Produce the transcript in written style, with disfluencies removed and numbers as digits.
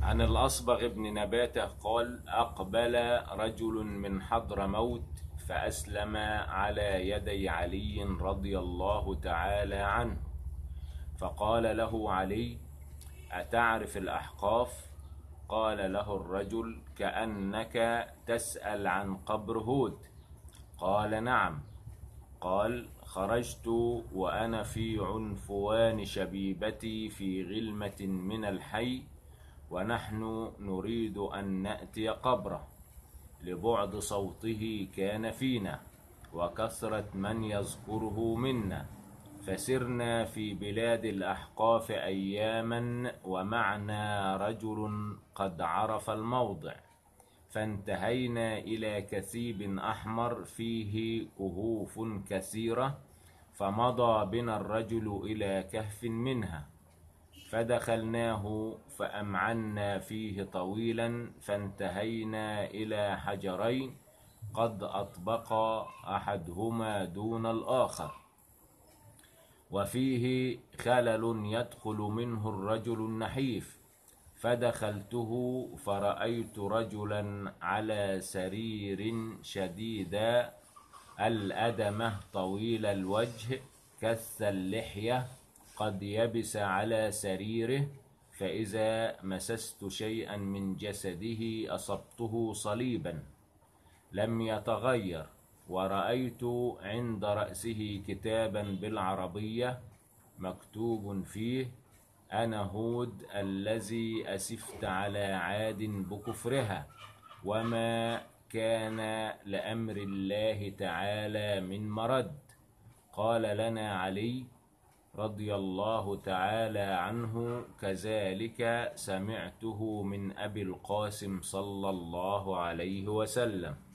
عن الأصبغ بن نباتة قال: أقبل رجل من حضرموت فأسلم على يدي علي رضي الله تعالى عنه، فقال له علي: أتعرف الأحقاف؟ قال له الرجل: كأنك تسأل عن قبر هود. قال: نعم. قال: خرجت وأنا في عنفوان شبيبتي في غلمة من الحي، ونحن نريد أن نأتي قبره، لبعد صوته كان فينا وكثرة من يذكره منا، فسرنا في بلاد الأحقاف أياما ومعنا رجل قد عرف الموضع، فانتهينا إلى كثيب أحمر فيه كهوف كثيرة، فمضى بنا الرجل إلى كهف منها، فدخلناه فأمعنا فيه طويلا، فانتهينا إلى حجرين قد أطبقا أحدهما دون الآخر، وفيه خلل يدخل منه الرجل النحيف، فدخلته فرأيت رجلا على سرير شديد الأدمة طويل الوجه كث اللحية قد يبس على سريره، فإذا مسست شيئا من جسده أصبته صليبا لم يتغير، ورأيت عند رأسه كتابا بالعربية مكتوب فيه: أنا هود الذي أسفت على عاد بكفرها، وما كان لأمر الله تعالى من مرد. قال لنا علي رضي الله تعالى عنه: كذلك سمعته من أبي القاسم صلى الله عليه وسلم.